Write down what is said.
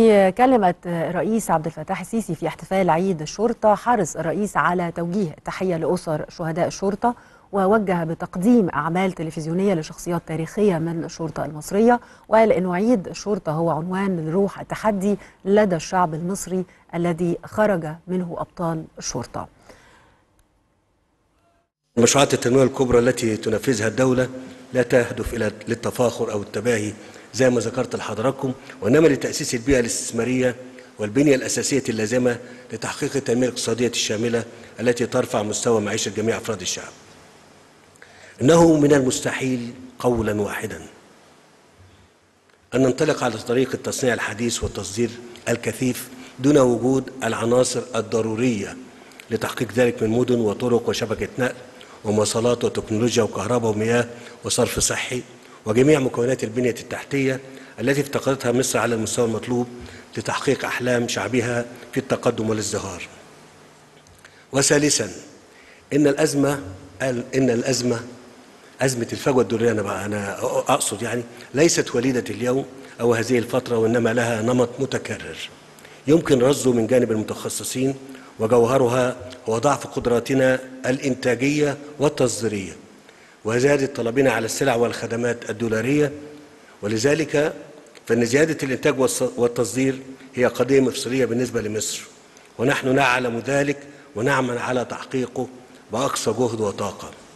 في كلمة الرئيس عبد الفتاح السيسي في احتفال عيد الشرطة، حرص الرئيس على توجيه تحية لأسر شهداء الشرطة، ووجه بتقديم أعمال تلفزيونية لشخصيات تاريخية من الشرطة المصرية، وقال إنه عيد الشرطة هو عنوان لروح التحدي لدى الشعب المصري الذي خرج منه أبطال الشرطة. المشروعات التنموية الكبرى التي تنفذها الدولة لا تهدف إلى للتفاخر أو التباهي زي ما ذكرت لحضراتكم، وإنما لتأسيس البيئة الاستثمارية والبنية الأساسية اللازمة لتحقيق التنمية الاقتصادية الشاملة التي ترفع مستوى معيشة جميع أفراد الشعب. إنه من المستحيل قولا واحدا أن ننطلق على طريق التصنيع الحديث والتصدير الكثيف دون وجود العناصر الضرورية لتحقيق ذلك من مدن وطرق وشبكة نقل ومواصلات وتكنولوجيا وكهرباء ومياه وصرف صحي وجميع مكونات البنية التحتية التي افتقدتها مصر على المستوى المطلوب لتحقيق أحلام شعبها في التقدم والازدهار. وثالثا إن الأزمة أزمة الفجوة الدولية أنا أقصد ليست وليدة اليوم أو هذه الفترة، وإنما لها نمط متكرر يمكن رصده من جانب المتخصصين، وجوهرها هو ضعف قدراتنا الإنتاجية والتصديرية وزيادة طلبنا على السلع والخدمات الدولارية. ولذلك فإن زيادة الإنتاج والتصدير هي قضية مفصلية بالنسبة لمصر، ونحن نعلم ذلك ونعمل على تحقيقه بأقصى جهد وطاقة.